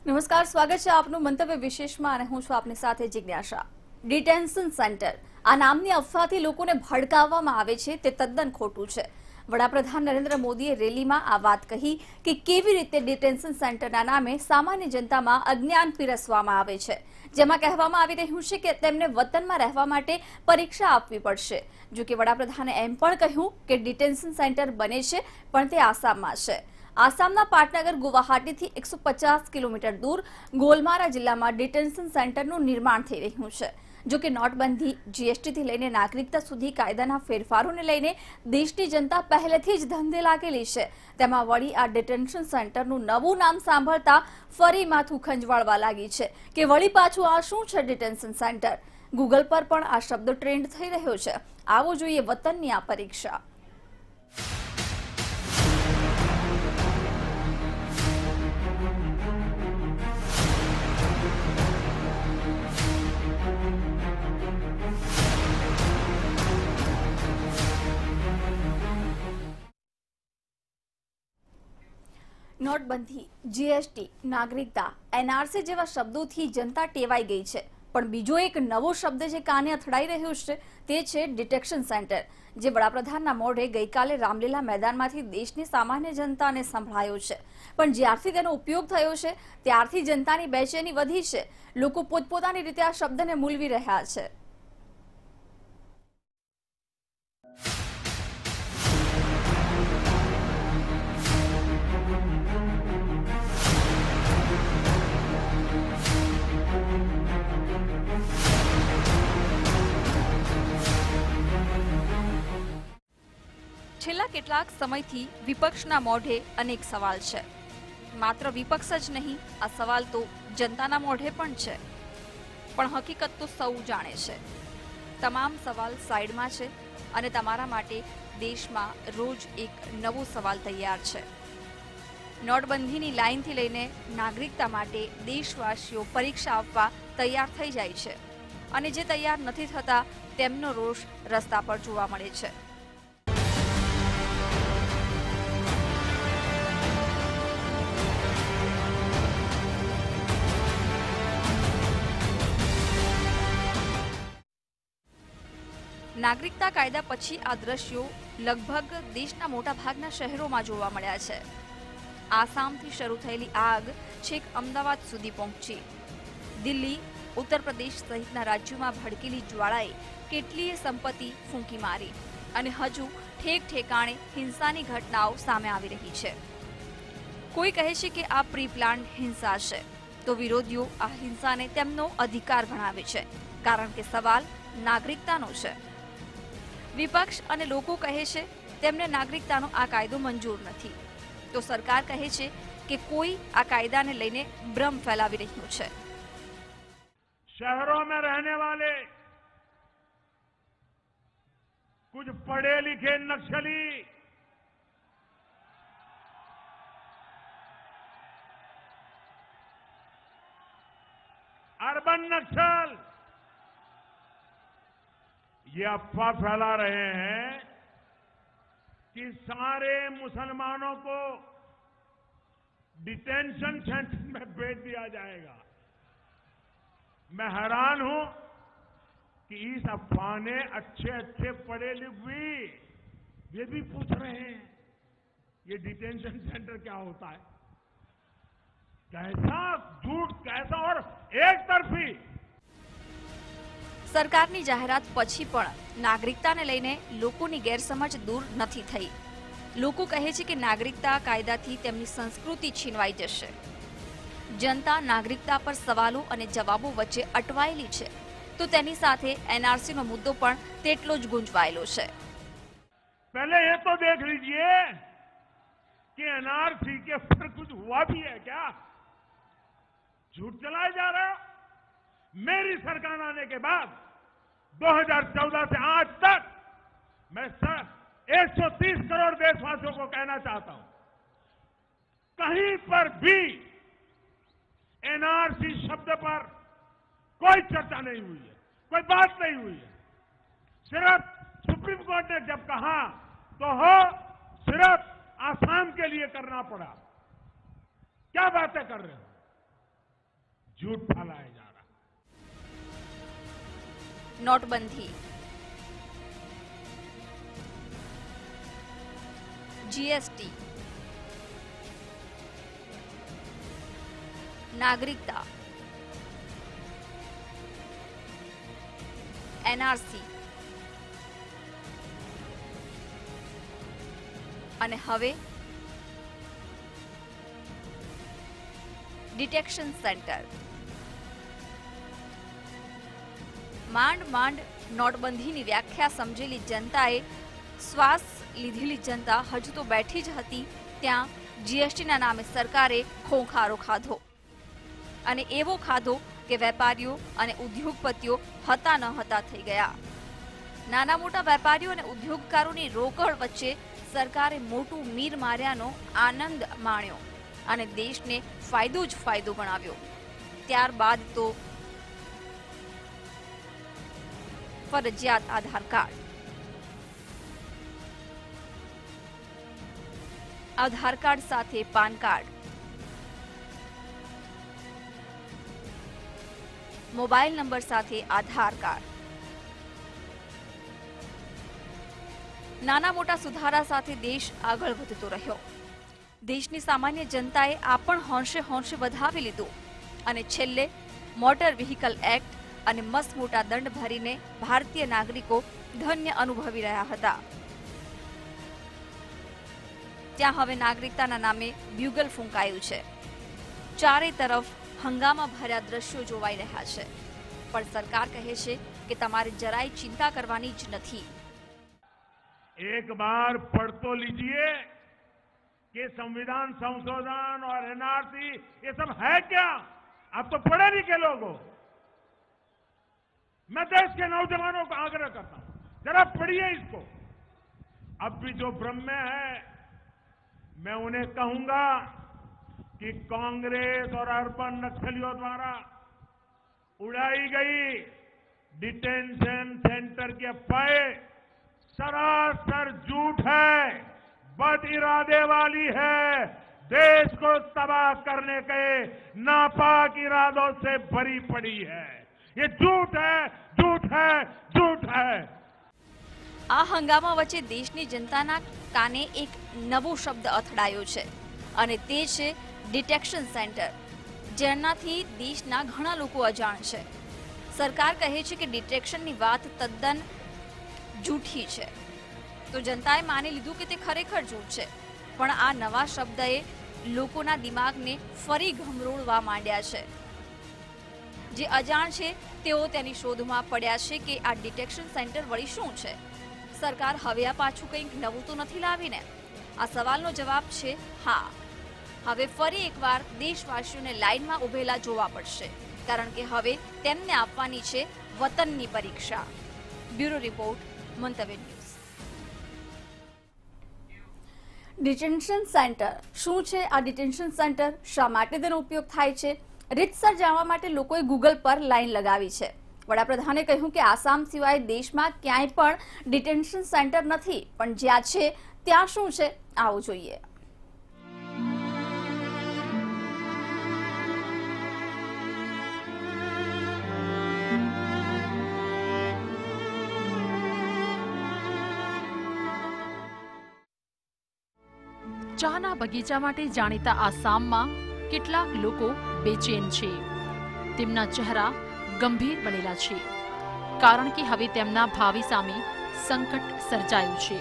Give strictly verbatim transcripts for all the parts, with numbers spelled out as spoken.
નમસ્કાર, સ્વાગત છે આપનું મંતવ્ય વિશેષમાં અને હું છું આપની સાથે જિજ્ઞાસા। ડિટેન્શન સેન્ટર આ નામની અફવાથી લોકોને ભડકાવવામાં આવે છે તે તદ્દન ખોટું છે। વડાપ્રધાન નરેન્દ્ર મોદીએ રેલીમાં આ વાત કહી કે કેવી રીતે ડિટેન્શન સેન્ટરના નામે સામાન્ય જનતામાં અજ્ઞાન પીરસવામાં આવે છે, જેમાં કહેવામાં આવી રહ્યું છે કે તેમને વતનમાં રહેવા માટે પરીક્ષા આપવી પડશે। જો કે વડાપ્રધાને એમ પણ કહ્યું કે ડિટેન્શન સેન્ટર બને છે પણ તે આસામમાં છે। આસામના પાટનગર ગુવાહાટીથી એકસો પચાસ કિલોમીટર દૂર ગોલમારા જિલ્લામાં ડિટેન્શન સેન્ટરનું નિર્માણ થઈ રહ્યું છે। જો કે નોટબંધી, જીએસટીથી લઈને નાગરિકતા સુધી કાયદાના ફેરફારોને લઈને દેશની જનતા પહેલેથી જ ધંધે લાગેલી છે। તેમાં વળી આ ડિટેન્શન સેન્ટરનું નવું નામ સાંભળતા ફરી માથું ખંજવાળવા લાગી છે કે વળી પાછું આ શું છે ડિટેન્શન સેન્ટર। ગૂગલ પર પણ આ શબ્દ ટ્રેન્ડ થઈ રહ્યો છે। આવો જોઈએ વતનની આ પરીક્ષા। નોટબંધી, જીએસટી, નાગરિકતા, એનઆરસી જેવા શબ્દોથી જનતા ટેવાઈ ગઈ છે, પણ બીજો એક નવો શબ્દ જે કાને અથડાઈ રહ્યો છે તે છે ડિટેન્શન સેન્ટર, જે વડાપ્રધાનના મોઢે ગઈકાલે રામલીલા મેદાનમાંથી દેશની સામાન્ય જનતાને સંભળાયો છે। પણ જ્યારથી તેનો ઉપયોગ થયો છે ત્યારથી જનતાની બેચેની વધી છે। લોકો પોતપોતાની રીતે આ શબ્દને મૂલવી રહ્યા છે। છેલ્લા કેટલાક સમયથી વિપક્ષના મોઢે અનેક સવાલ છે। માત્ર વિપક્ષ જ નહીં, આ સવાલ તો જનતાના મોઢે પણ છે, પણ હકીકત તો સૌ જાણે છે। તમામ સવાલ સાઈડમાં છે અને તમારા માટે દેશમાં રોજ એક નવો સવાલ તૈયાર છે। નોટબંધીની લાઈનથી લઈને નાગરિકતા માટે દેશવાસીઓ પરીક્ષા આપવા તૈયાર થઈ જાય છે અને જે તૈયાર નથી થતા તેમનો રોષ રસ્તા પર જોવા મળે છે। નાગરિકતા કાયદા પછી આ દ્રશ્યો લગભગ દેશના મોટાભાગના શહેરોમાં જોવા મળ્યા છે। આસામથી શરૂ થયેલી આગ છેક અમદાવાદ સુધી પહોંચી। દિલ્હી, ઉત્તર પ્રદેશ સહિતના રાજ્યોમાં ભડકેલી જ્વાળાએ કેટલીય સંપત્તિ ફૂંકી મારી અને હજુ ઠેક ઠેકાણે હિંસાની ઘટનાઓ સામે આવી રહી છે। કોઈ કહે છે કે આ પ્રી પ્લાન્ડ હિંસા છે, તો વિરોધીઓ આ હિંસાને તેમનો અધિકાર ગણાવે છે, કારણ કે સવાલ નાગરિકતાનો છે। વિપક્ષ અને લોકો કહે છે તેમને નાગરિકતાનો આ કાયદો મંજૂર નથી, તો સરકાર કહે છે કે કોઈ આ કાયદાને લઈને ભ્રમ ફેલાવી રહ્યું છે। शहरों में रहने वाले कुछ पढ़े लिखे नक्सली अर्बन नक्सल ये अफवाह फैला रहे हैं कि सारे मुसलमानों को डिटेंशन सेंटर में भेज दिया जाएगा। मैं हैरान हूं कि इस अफवाह ने अच्छे अच्छे पढ़े लिखे ये भी पूछ रहे हैं ये डिटेंशन सेंटर क्या होता है। कैसा झूठ, कैसा और एक तरफी। સરકારની જાહેરાત પછી પણ નાગરિકતાને લઈને લોકોની ગેરસમજ દૂર નથી થઈ। લોકો કહે છે કે નાગરિકતા કાયદાથી તેમની સંસ્કૃતિ છીનવાઈ જશે। જનતા નાગરિકતા પર સવાલો અને જવાબો વચ્ચે અટવાયેલી છે, તો તેની સાથે એનઆરસીનો મુદ્દો પણ તેટલો જ ગુંચવાયેલો છે। पहले ये तो देख लीजिए कि एनआरसी के ऊपर कुछ हुआ भी है क्या। झूठ चलाया जा रहा है। मेरी सरकार आने के बाद दो हज़ार चौदह से आज तक मैं एक सौ तीस करोड़ देशवासियों को कहना चाहता हूं, कहीं पर भी एनआरसी शब्द पर कोई चर्चा नहीं हुई है, कोई बात नहीं हुई है। सिर्फ सुप्रीम कोर्ट ने जब कहा तो हो सिर्फ आसाम के लिए करना पड़ा। क्या बातें कर रहे हो। झूठ फैलाया जा रहा है। नोटबंदी, जीएसटी, नागरिकता, एनआरसी અને હવે ડિટેક્શન સેન્ટર. માંડ માંડ નોટબંધીની વ્યાખ્યા સમજેલી જનતાએ શ્વાસ લીધેલી જનતા હજુ તો બેઠી જ હતી ત્યાં જીએસટીના નામે સરકારે ખોંખારો ખાધો, અને એવો ખાધો કે વેપારીઓ અને ઉદ્યોગપતિઓ હતા ન હતા થઈ ગયા. નાના મોટા વેપારીઓ અને ઉદ્યોગકારોની રોકડ વચ્ચે સરકારે મોટું મીર માર્યાનો આનંદ માણ્યો અને દેશને ફાયદો જ ફાયદો ગણાવ્યો. ત્યારબાદ તો ફરજિયાત આધાર કાર્ડ. આધાર કાર્ડ સાથે પાન કાર્ડ, મોબાઈલ નંબર સાથે આધાર કાર્ડ. નાના મોટા સુધારા સાથે દેશ આગળ વધતો રહ્યો. દેશની સામાન્ય જનતાએ આ પણ હોંશે હોંશે વધાવી લીધું અને છેલ્લે મોટર વ્હીકલ એક્ટ અને મસ્ત મોટા દંડ ભરીને ભારતીય નાગરિકો ધન્ય અનુભવી રહ્યા હતા. ત્યાં હવે નાગરિકતાના નામે બ્યુગલ ફૂંકાયું છે. ચારે તરફ હંગામા ભર્યા દ્રશ્યો જોવાઈ રહ્યા છે, પણ સરકાર કહે છે કે તમારે જરાય ચિંતા કરવાની જ નથી. एक बार पढ़ तो लीजिए कि संविधान संशोधन और एनआरसी ये सब है क्या? आप तो पढ़े नहीं के लोगों. मैं देश के नौजवानों को आग्रह करता हूं, जरा पढ़िए इसको. अब भी जो भ्रम में है, मैं उन्हें कहूंगा कि कांग्रेस और अर्बन नक्सलियों द्वारा उड़ाई गई डिटेंशन सेंटर के अफवाहें सरासर झूठ है, बद इरादे वाली है, देश को तबाह करने के नापाक इरादों से भरी पड़ी है. ये झूठ है, झूठ है, झूठ है. આ હંગામા વચ્ચે દેશની જનતાના કાને એક નવો શબ્દ અથડાયો છે અને તે છે ડિટેક્શન સેન્ટર, જેનાથી દેશના ઘણા લોકો અજાણ છે. સરકાર કહે છે કે ડિટેક્શનની વાત તદ્દન જૂઠી છે, તો જનતાએ માની લીધું કે તે ખરેખર જૂઠ છે. પણ આ નવા શબ્દએ લોકોના દિમાગને ફરી ઘમરોળવા માંડ્યા છે. જે અજાણ છે તેઓ તેની શોધમાં પડ્યા છે કે આ ડિટેક્શન સેન્ટર વળી શું છે. સરકાર હવે આ પાછું કંઈક નવું તો નથી લાવીને? આ સવાલનો જવાબ છે હા. હવે ફરી એકવાર દેશવાસીઓને લાઇનમાં ઉભેલા જોવા પડશે, કારણ કે હવે તેમને આપવાની છે વતનની પરીક્ષા. Bureau report, Mantavya news. Detention centre શું છે? આ ડિટેન્શન સેન્ટર શા માટે તેનો ઉપયોગ થાય છે? રીતસર જાણવા માટે લોકોએ ગૂગલ પર લાઈન લગાવી છે. વડાપ્રધાને કહ્યું કે આસામ સિવાય દેશમાં ક્યાંય પણ ડિટેન્શન સેન્ટર નથી, પણ જ્યાં છે ત્યાં શું છે આવું જોઈએ. ચાના બગીચા માટે જાણીતા આસામમાં કેટલાક લોકો બેચેન છે. તેમના ચહેરા ગંભીર બનેલા છે, કારણ કે હવે તેમના ભાવિ સામે સંકટ સર્જાયું છે.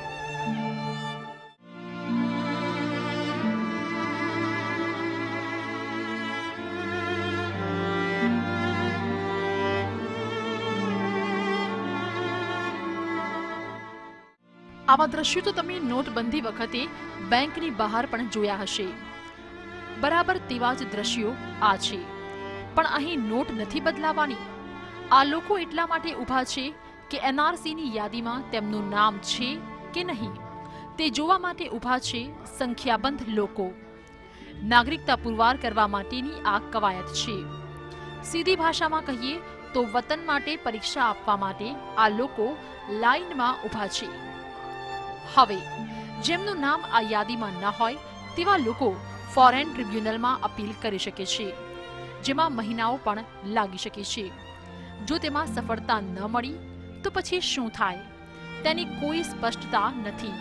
આવા દ્રશ્યો તો તમે નોટબંધી વખતે બેંકની બહાર પણ જોયા હશે. બરાબર તેવા જ દ્રશ્યો આ છે, પણ અહીં નોટ નથી બદલાવાની. આ લોકો એટલા માટે ઊભા છે કે એનઆરસીની યાદીમાં તેમનું નામ છે કે નહીં તે જોવા માટે ઊભા છે સંખ્યાબંધ લોકો. નાગરિકતા પુરવાર કરવા માટેની આ કવાયત છે. સીધી ભાષામાં કહીએ તો વતન માટે પરીક્ષા આપવા માટે આ લોકો લાઇનમાં ઊભા છે. હવે જેમનું નામ આ યાદીમાં ન હોય તેવા લોકો ફોરેન ટ્રિબ્યુનલમાં અપીલ કરી શકે છે. જેમાં મહિનાઓ પણ લાગી શકે છે। જો તેમાં સફળતા ન મળી તો પછી શું થાય તેની કોઈ સ્પષ્ટતા નથી।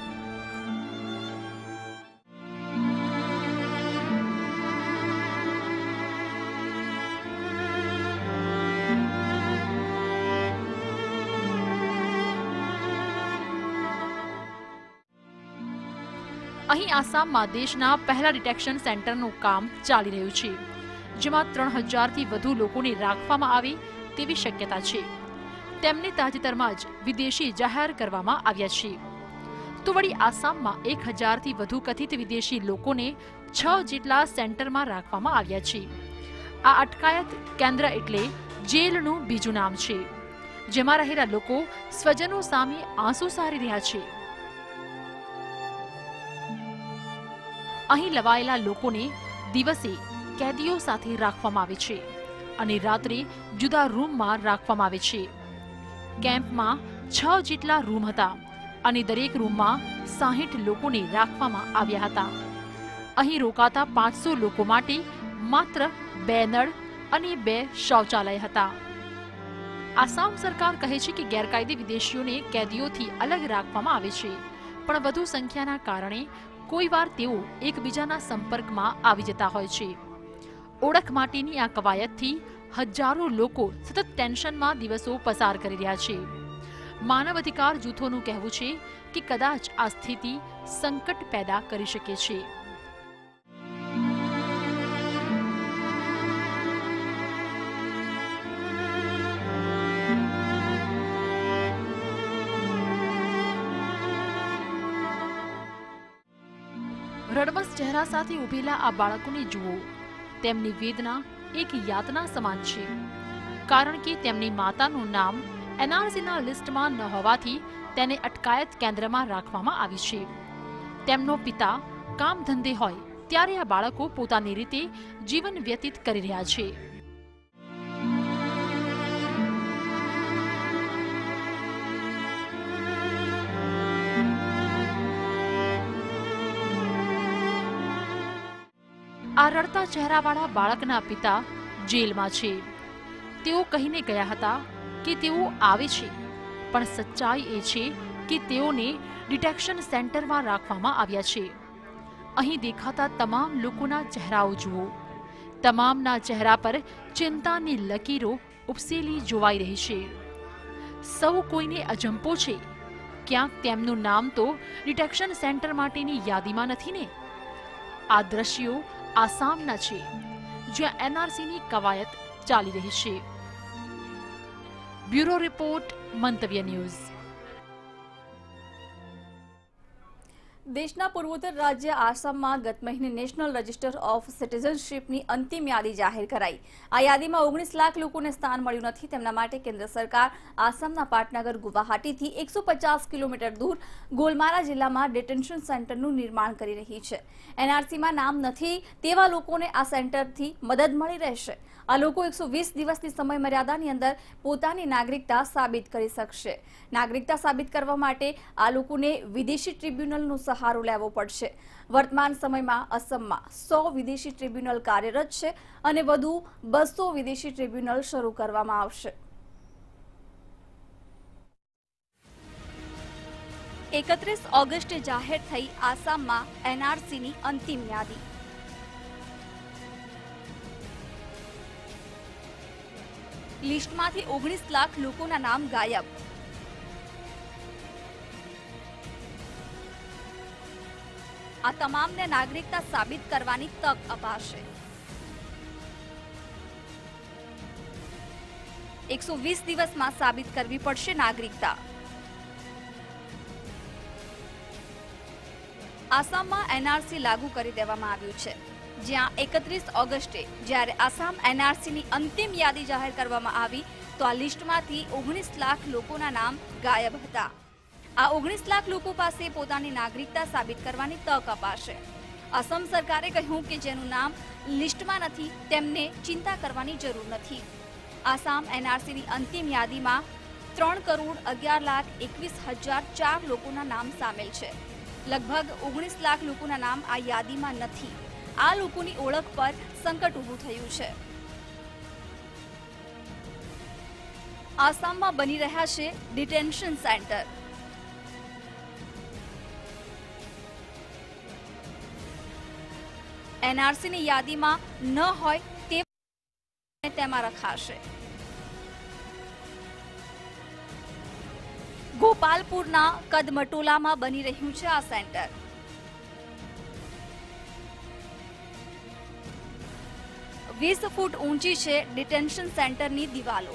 અહીં આસામમાં દેશના પહેલા ડિટેક્શન સેન્ટરનું કામ ચાલી રહ્યું છે, જેમાં ત્રણ હજારથી વધુ લોકોને રાખવામાં આવે તેવી શક્યતા છે। તેમને તાજેતરમાં જ વિદેશી જાહેર કરવામાં આવ્યા છે। તો વળી આસામમાં એક હજારથી વધુ કથિત વિદેશી લોકોને છ જેટલા સેન્ટરમાં રાખવામાં આવ્યા છે। આ અટકાયત કેન્દ્ર એટલે જેલનું બીજું નામ છે, જેમાં રહેલા લોકો સ્વજનો સામે આંસુ સારી રહ્યા છે। અહીં લવાયેલા લોકોને દિવસે કેદીઓ સાથે રાખવામાં આવે છે અને રાત્રે જુદા રૂમમાં રાખવામાં આવે છે। કેમ્પમાં છ જેટલા રૂમ હતા અને દરેક રૂમમાં સાહીઠ લોકોને રાખવામાં આવ્યા હતા। અહીં રોકાતા પાંચસો લોકો માટે માત્ર બે નળ અને બે શૌચાલય હતા। આસામ સરકાર કહે છે કે ગેરકાયદે વિદેશીઓને કેદીઓથી અલગ રાખવામાં આવે છે, પણ વધુ સંખ્યાના કારણે કોઈ વાર તેઓ એકબીજાના સંપર્કમાં આવી જતા હોય છે। ઓળખ માટેની આ કવાયતથી હજારો લોકો સતત ટેન્શનમાં દિવસો પસાર કરી રહ્યા છે। માનવ અધિકાર જૂથોનું કહેવું છે કે કદાચ આ સ્થિતિ સંકટ પેદા કરી શકે છે। રડમસ ચહેરા સાથે ઉભેલા આ બાળકોને જુઓ, તેમની વેદના એક યાતના સમાન છે, કારણ કે તેમની માતાનું નામ એનઆરસીના લિસ્ટમાં ન હોવાથી તેને અટકાયત કેન્દ્રમાં રાખવામાં આવી છે। તેમનો પિતા કામ ધંધે હોય ત્યારે આ બાળકો પોતાની રીતે જીવન વ્યતીત કરી રહ્યા છે। આ રડતા ચહેરાવાળા બાળકના પિતા જેલમાં છે। તેઓ કહીને ગયા હતા કે તેઓ આવે છે, પણ સચ્ચાઈ એ છે કે તેઓને ડિટેક્શન સેન્ટરમાં રાખવામાં આવ્યા છે। અહીં દેખાતા તમામ લોકોના ચહેરાઓ જુઓ, તમામના ચહેરા પર ચિંતાની લકીરો ઉપસેલી જોવાઈ રહી છે। સૌ કોઈને અજંપો છે, ક્યાંક તેમનું નામ તો ડિટેક્શન સેન્ટર માટેની યાદીમાં નથી ને? આ દ્રશ્યો આસામના છે, જ્યાં એનઆરસીની કવાયત ચાલી રહી છે। Bureau report, Mantavya news. દેશના પૂર્વોત્તર રાજ્ય આસામમાં ગત મહિને નેશનલ રજિસ્ટર ઓફ સિટીઝનશીપની અંતિમ યાદી જાહેર કરાઈ। આ યાદીમાં ઓગણીસ લાખ લોકોને સ્થાન મળ્યું નથી। તેમના માટે કેન્દ્ર સરકાર આસામના પાટનગર ગુવાહાટીથી એકસો પચાસ કિલોમીટર દૂર ગોલમારા જિલ્લામાં ડિટેન્શન સેન્ટરનું નિર્માણ કરી રહી છે। એનઆરસીમાં નામ નથી તેવા લોકોને આ સેન્ટરથી મદદ મળી રહેશે। આ લોકો એકસો વીસ દિવસની સમય મર્યાદાની અંદર પોતાની નાગરિકતા સાબિત કરી શકશે। નાગરિકતા સાબિત કરવા માટે આ લોકોને વિદેશી ટ્રિબ્યુનલનો સહારો લેવો પડશે। વર્તમાન સમયમાં અસમમાં સો વિદેશી ટ્રિબ્યુનલ કાર્યરત છે અને વધુ બસો વિદેશી ટ્રિબ્યુનલ શરૂ કરવામાં આવશે। એકત્રીસ ઓગસ્ટે જાહેર થઈ આસામમાં એનઆરસીની અંતિમ યાદી। લિસ્ટમાંથી ઓગણીસ લાખ લોકોના નામ ગાયબ। આ તમામને નાગરિકતા સાબિત કરવાની તક અપાશે। એકસો વીસ દિવસમાં સાબિત કરવી પડશે નાગરિકતા। આસામમાં એનઆરસી લાગુ કરી દેવામાં આવ્યું છે, જ્યાં એકત્રીસ ઓગસ્ટે જ્યારે આસામ એનઆરસીની અંતિમ યાદી જાહેર કરવામાં આવી તો આ લિસ્ટમાંથી ઓગણીસ લાખ લોકોના નામ ગાયબ હતા। આ ઓગણીસ લાખ લોકો પાસે પોતાની નાગરિકતા સાબિત કરવાની તક અપાશે। અસમ સરકારે કહ્યું કે જેનું નામ લિસ્ટમાં નથી તેમને ચિંતા કરવાની જરૂર નથી। આસામ એનઆરસીની અંતિમ યાદીમાં ત્રણ કરોડ અગિયાર લાખ એકવીસ હજાર ચાર લોકોના નામ સામેલ છે। લગભગ ઓગણીસ લાખ લોકોના નામ આ યાદીમાં નથી। આ લોકોની ઓળખ પર સંકટ ઊભું થયું છે। આસામમાં બની રહ્યા છે ડિટેન્શન સેન્ટર। એનઆરસીની યાદીમાં ન હોય તે તેમાં રખાશે। ગોપાલપુરના કદમટોલામાં બની રહ્યું છે આ સેન્ટર। વીસ ફૂટ ઊંચી છે ડિટેન્શન સેન્ટરની દિવાલો।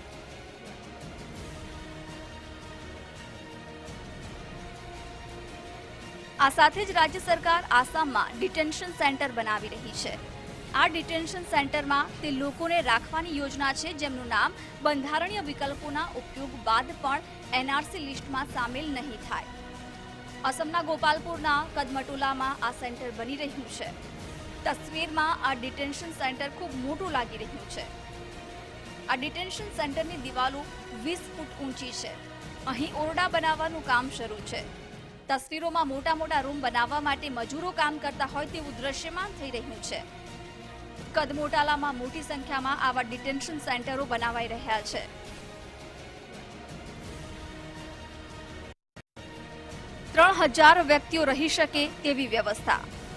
આ સાથે જ રાજ્ય સરકાર આસામમાં ડિટેન્શન સેન્ટર બનાવી રહી છે। આ ડિટેન્શન સેન્ટરમાં તે લોકોને રાખવાની યોજના છે જેમનું નામ બંધારણીય વિકલ્પોના ઉપયોગ બાદ પણ એનઆરસી લિસ્ટમાં સામેલ નહીં થાય। અસમના ગોપાલપુરના કદમટોલામાં આ સેન્ટર બની રહ્યું છે। તસવીરમાં આ ડિટેન્શન સેન્ટર ખૂબ મોટું લાગી રહ્યું છે। આ ડિટેન્શન સેન્ટરની દિવાલો વીસ ફૂટ ઊંચી છે। અહીં ઓરડા બનાવવાનું કામ શરૂ છે। તસવીરોમાં મોટા મોટા રૂમ બનાવવા માટે મજૂરો કામ કરતા હોય તેવું દ્રશ્યમાન થઈ રહ્યું છે। કદમોટાલામાં મોટી સંખ્યામાં આવા ડિટેન્શન સેન્ટરો બનાવાઈ રહ્યા છે। ત્રણ હજાર વ્યક્તિઓ રહી શકે તેવી વ્યવસ્થા।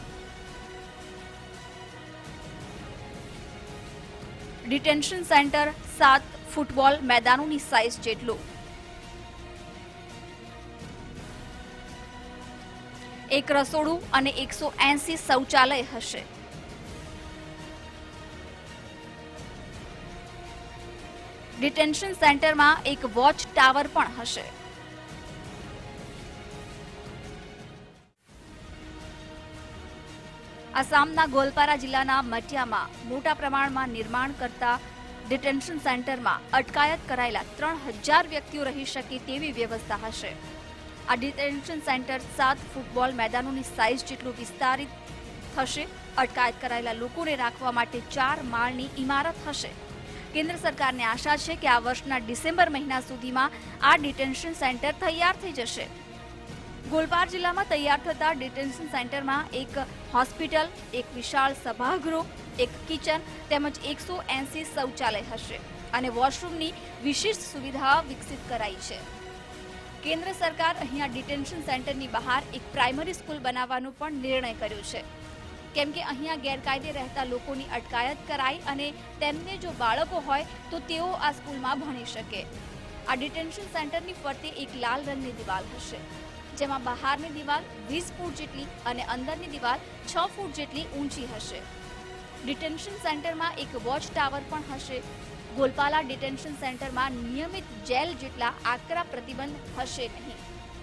ડિટેન્શન સેન્ટર સાત ફૂટબોલ મેદાનોની સાઇઝ જેટલું। એક રસોડું અને એકસો એંસી શૌચાલય હશે। ડિટેન્શન સેન્ટરમાં એક વોચ ટાવર પણ હશે। આસામના ગોલપારા જિલ્લાના મટિયામાં મોટા પ્રમાણમાં નિર્માણ કરતા ડિટેન્શન સેન્ટરમાં અટકાયત કરાયેલા ત્રણ હજાર વ્યક્તિઓ રહી શકે તેવી વ્યવસ્થા હશે। આ ડિટેન્શન સેન્ટર સાત ફૂટબોલ મેદાનોની સાઇઝ જેટલું વિસ્તારિત થશે। અટકાયત કરાયેલા લોકોને રાખવા માટે ચાર માળની ઇમારત હશે। કેન્દ્ર સરકારને આશા છે કે આ વર્ષના ડિસેમ્બર મહિના સુધીમાં આ ડિટેન્શન સેન્ટર તૈયાર થઈ જશે। ગોલપાર જિલ્લામાં તૈયાર થતા ડિટેન્શન સેન્ટરમાં એક હોસ્પિટલ, એક વિશાળ સભાગૃહ, એક કિચન તેમજ એકસો એંસી શૌચાલય હશે અને વોશરૂમની વિશિષ્ટ સુવિધા વિકસિત કરાઈ છે। કેન્દ્ર સરકાર અહીંયા ડિટેન્શન સેન્ટરની બહાર એક પ્રાઇમરી સ્કૂલ બનાવવાનો પણ નિર્ણય કર્યો છે કેમ કે અહીંયા ગેરકાયદે રહેતા લોકોની અટકાયત કરાઈ અને તેમને જો બાળકો હોય તો તેઓ આ સ્કૂલમાં ભણી શકે। આ ડિટેન્શન સેન્ટરની ફરતે એક લાલ રંગની દિવાલ હશે જેમાં બહારની દિવાલ વીસ ફૂટ જેટલી અને અંદરની દિવાલ છ ફૂટ જેટલી ઊંચી હશે। ડિટેન્શન સેન્ટરમાં એક વોચ ટાવર પણ હશે। ગોલપાલા ડિટેન્શન સેન્ટરમાં નિયમિત જેલ જેટલા આકરા પ્રતિબંધ હશે નહીં।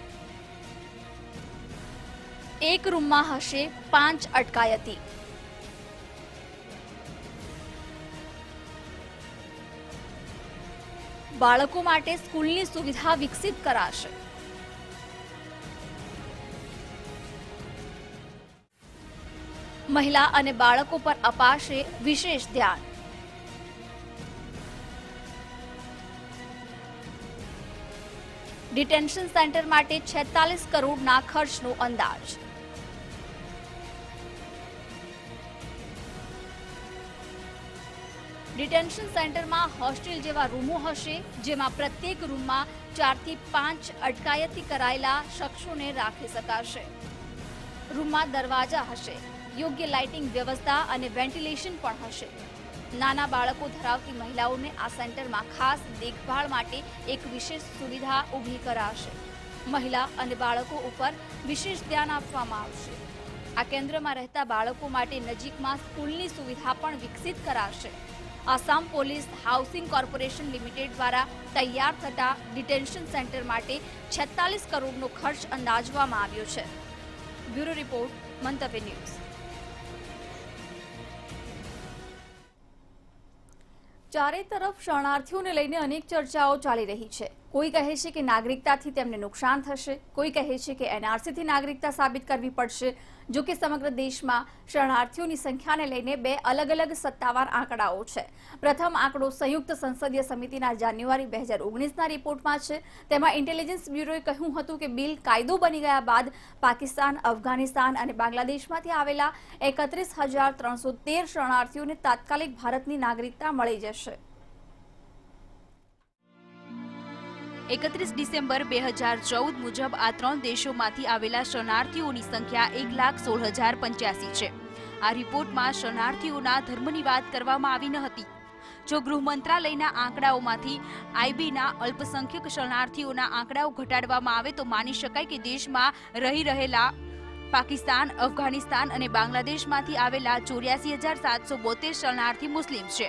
એક રૂમમાં હશે પાંચ અટકાયતી। બાળકો માટે સ્કૂલની સુવિધા વિકસિત કરાશે। મહિલા અને બાળકો પર અપાશે વિશેષ ધ્યાન। ડિટેન્શન સેન્ટર માટે છેતાલીસ કરોડના ખર્ચનો અંદાજ। ડિટેન્શન સેન્ટરમાં હોસ્ટેલ જેવા રૂમો હશે જેમાં પ્રત્યેક રૂમમાં ચારથી પાંચ અટકાયતી કરાયેલા શખ્સોને રાખી શકાશે। રૂમમાં દરવાજા હશે, યોગ્ય લાઇટિંગ વ્યવસ્થા અને વેન્ટિલેશન પણ હશે। નાના બાળકો ધરાવતી મહિલાઓને આ સેન્ટરમાં ખાસ દેખભાળ માટે એક વિશેષ સુવિધા ઊભી કરાશે। મહિલા અને બાળકો ઉપર વિશેષ ધ્યાન આપવામાં આવશે। આ કેન્દ્રમાં રહેતા બાળકો માટે નજીકમાં સ્કૂલની સુવિધા પણ વિકસિત કરાશે। Assam police housing corporation limited દ્વારા તૈયાર થતા ડિટેન્શન સેન્ટર માટે છેતાલીસ કરોડનો ખર્ચ અંદાજવામાં આવ્યો છે। Bureau report, Mantavya news. ચારે તરફ શરણાર્થીઓને લઈને અનેક ચર્ચાઓ ચાલી રહી છે। કોઈ કહે છે કે નાગરિકતાથી તેમને નુકસાન થશે, કોઈ કહે છે કે એનઆરસીથી નાગરિકતા સાબિત કરવી પડશે। જો કે સમગ્ર દેશમાં શરણાર્થીઓની સંખ્યાને લઈને બે અલગ અલગ સત્તાવાર આંકડાઓ છે। પ્રથમ આંકડો સંયુક્ત સંસદીય સમિતિના જાન્યુઆરી બે હજાર ઓગણીસના રિપોર્ટમાં છે। તેમાં ઇન્ટેલિજન્સ બ્યુરોએ કહ્યું હતું કે બિલ કાયદો બની ગયા બાદ પાકિસ્તાન, અફઘાનિસ્તાન અને બાંગ્લાદેશમાંથી આવેલા એકત્રીસ હજાર ત્રણસો તેર શરણાર્થીઓને તાત્કાલિક ભારતની નાગરિકતા મળી જશે। એકત્રીસ ડિસેમ્બર બે હજાર ચૌદ મુજબ આ ત્રણ દેશોમાંથી આવેલા શરણાર્થીઓની સંખ્યા એક લાખ સોળ હજાર પંચ્યાસી છે. આ રિપોર્ટમાં શરણાર્થીઓના ધર્મની વાત કરવામાં આવી ન હતી. જો ગૃહ મંત્રાલયના આંકડાઓમાંથી આઈબીના અલ્પસંખ્યક શરણાર્થીઓના આંકડાઓ ઘટાડવામાં આવે તો માની શકાય કે દેશમાં રહી રહેલા પાકિસ્તાન, અફઘાનિસ્તાન અને બાંગ્લાદેશમાંથી આવેલા ચોર્યાસી હજાર સાતસો બોતેર શરણાર્થી મુસ્લિમ છે.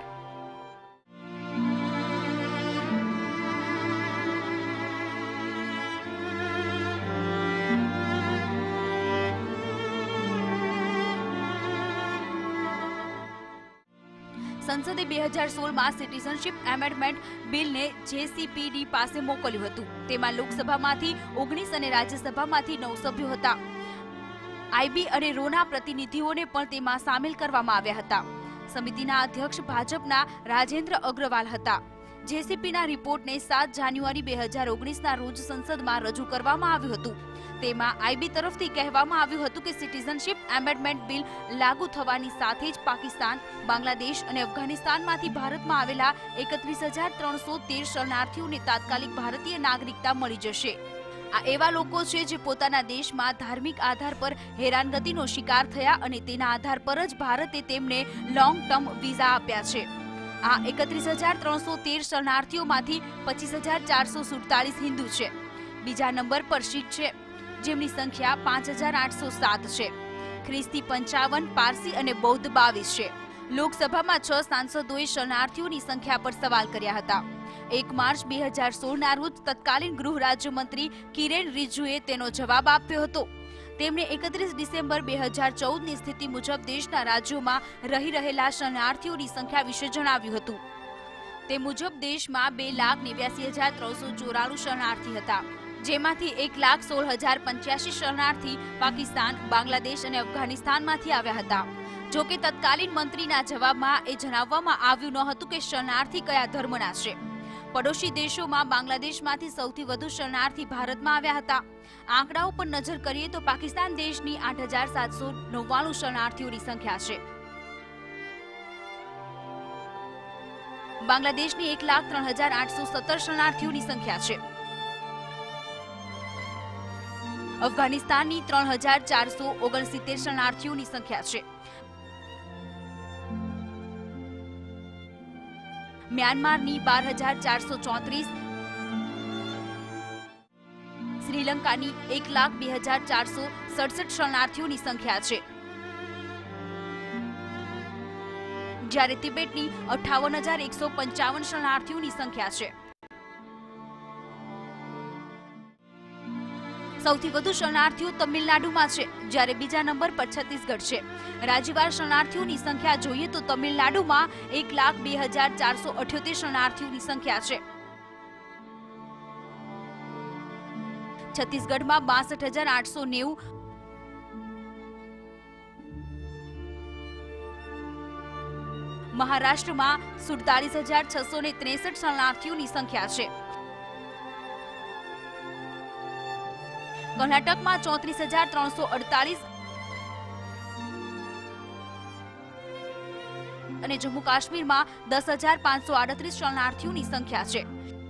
સંસદે બે હજાર સોળમાં સિટીઝનશીપ એમેન્ડમેન્ટ બિલને જેસીપીડી પાસે મોકલ્યું હતું. તેમાં લોકસભામાંથી ઓગણીસ અને રાજ્યસભામાંથી નવ સભ્યો હતા. આઈબી અને રોના પ્રતિનિધિઓને પણ તેમાં સામેલ કરવામાં આવ્યા હતા. સમિતિના અધ્યક્ષ ભાજપના રાજેન્દ્ર અગ્રવાલ હતા. જેસીપીના રિપોર્ટને સાત જાન્યુઆરી બે હજાર ઓગણીસના રોજ સંસદમાં રજૂ કરવામાં આવ્યું હતું. તેમાં આઈબી તરફથી કહેવામાં આવ્યું હતું કે સિટીઝનશીપ એમેન્ડમેન્ટ બિલ લાગુ થવાની સાથે જ પાકિસ્તાન, બાંગ્લાદેશ અને અફઘાનિસ્તાનમાંથી ભારતમાં આવેલા એકત્રીસ હજાર ત્રણસો તેર શરણાર્થીઓને તાત્કાલિક ભારતીય નાગરિકતા મળી જશે. આ એવા લોકો છે જે પોતાના દેશમાં ધાર્મિક આધાર પર હેરાનગતિનો શિકાર થયા અને તેના આધાર પર જ ભારતે તેમને લોંગ ટર્મ વિઝા આપ્યા છે. આ એકત્રીસ હજાર ત્રણસો તેર શરણાર્થીઓમાંથી પચીસ હજાર ચારસો સુડતાલીસ હિન્દુ છે. બીજા નંબર પર શીખ છે, જેમની સંખ્યા પાંચ હજાર આઠસો સાત છે. ખ્રિસ્તી પંચાવન, પારસી અને બૌદ્ધ બાવીસ છે. લોકસભામાં છ સાંસદોએ શરણાર્થીઓની સંખ્યા પર સવાલ કર્યા હતા. એક માર્ચ બે હજાર સોળના રોજ તત્કાલીન ગૃહ રાજ્યમંત્રી કિરેન રિજિજુએ તેનો જવાબ આપ્યો હતો. તેમણે એકત્રીસ ડિસેમ્બર બે હજાર ચૌદની સ્થિતિ મુજબ દેશના રાજ્યોમાં રહી રહેલા શરણાર્થીઓની સંખ્યા વિશે જણાવ્યું હતું. તે મુજબ દેશમાં બે લાખ નેવ્યાસી હજાર ત્રણસો ચોરાણું શરણાર્થી હતા, જેમાંથી એક લાખ સોળ હજાર પંચ્યાસી શરણાર્થી પાકિસ્તાન, બાંગ્લાદેશ અને અફઘાનિસ્તાનમાંથી આવ્યા હતા. જો કે તત્કાલીન મંત્રીના જવાબમાં એ જણાવવામાં આવ્યું ન હતું કે શરણાર્થી કયા ધર્મના છે. પડોશી દેશોમાં બાંગ્લાદેશમાંથી સૌથી વધુ શરણાર્થી ભારતમાં આવ્યા હતા. આંકડાઓ પર નજર કરીએ તો પાકિસ્તાન દેશની આઠ હજાર સાતસો નવ્વાણું શરણાર્થીઓની સંખ્યા છે. બાંગ્લાદેશની એક લાખ ત્રણ હજાર આઠસો સત્તર શરણાર્થીઓની સંખ્યા છે. અફઘાનિસ્તાનની ત્રણ હજાર ચારસો ઓગણસિત્તેર શરણાર્થીઓની સંખ્યા છે. મ્યાનમારની બાર હજાર ચારસો ચોત્રીસ, શ્રીલંકાની એક લાખ બે હજાર ચારસો સડસઠ શરણાર્થીઓની સંખ્યા છે. જ્યારે તિબેટની અઠાવન હજાર એકસો પંચાવન શરણાર્થીઓની સંખ્યા છે. સૌથી વધુ શરણાર્થીઓ તમિલનાડુમાં છે, જ્યારે બીજા નંબર પર છત્તીસગઢ છે. રાજ્યવાર શરણાર્થીઓની સંખ્યા જોઈએ તો તમિલનાડુમાં એક લાખ બે હજાર ચારસો અઠ્યોતેર શરણાર્થીઓની સંખ્યા છે. છત્તીસગઢમાં બાસઠ હજાર આઠસો નેવું, મહારાષ્ટ્રમાં સુડતાલીસ હજાર છસો ને ત્રેસઠ શરણાર્થીઓની સંખ્યા છે. કર્ણાટકમાં ચોત્રીસ હજાર ત્રણસો અડતાલીસ અને જમ્મુ કાશ્મીરમાં દસ હજાર પાંચસો આડત્રીસ શરણાર્થીઓની સંખ્યા છે.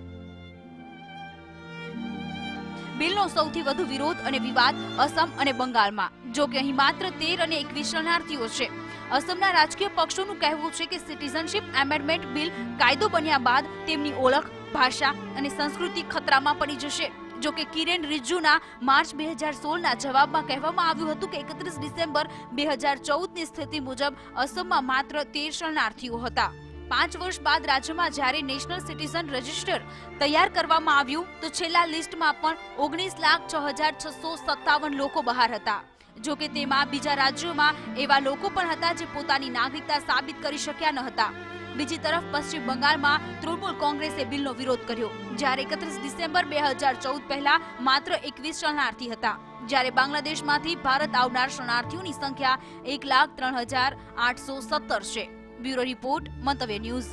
બિલનો સૌથી વધુ વિરોધ અને વિવાદ અસમ અને બંગાળમાં. જો કે અહીં માત્ર તેર અને એકવીસ શરણાર્થીઓ છે. અસમના રાજકીય પક્ષોનું કહેવું છે કે સિટીઝનશીપ એમેન્ડમેન્ટ બિલ કાયદો બન્યા બાદ તેમની ઓળખ, ભાષા અને સંસ્કૃતિ ખતરામાં પડી જશે. જો કે કિરેન રિજિજુના માર્ચ બે હજાર સોળના જવાબમાં કહેવામાં આવ્યું હતું કે એકત્રીસ ડિસેમ્બર બે હજાર ચૌદની સ્થિતિ મુજબ અસમમાં માત્ર તેર શરણાર્થીઓ હતા. પાંચ વર્ષ બાદ રાજ્યમાં જ્યારે નેશનલ સિટીઝન રજિસ્ટર તૈયાર કરવામાં આવ્યું તો છેલ્લા લિસ્ટમાં પણ ઓગણીસ લાખ છ હજાર છસો સત્તાવન લોકો બહાર હતા. જો કે તેમાં બીજા રાજ્યોમાં એવા લોકો પણ હતા જે પોતાની નાગરિકતા સાબિત કરી શક્યા ન હતા. બીજી તરફ પશ્ચિમ બંગાળમાં તૃણમૂલ કોંગ્રેસે બિલનો વિરોધ કર્યો, જ્યારે એકત્રીસ ડિસેમ્બર બે હજાર ચૌદ પહેલા માત્ર એકવીસ શરણાર્થી હતા. જ્યારે બાંગ્લાદેશમાંથી ભારત આવનાર શરણાર્થીઓની સંખ્યા એક લાખ ત્રણ હજાર આઠસો સત્તર છે. Bureau report, Mantavya news.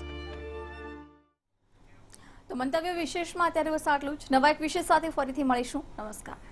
તો મંતવ્ય વિશેષમાં અત્યારે બસ આટલું જ. નવા એક વિષય સાથે ફરીથી મળીશું. નમસ્કાર.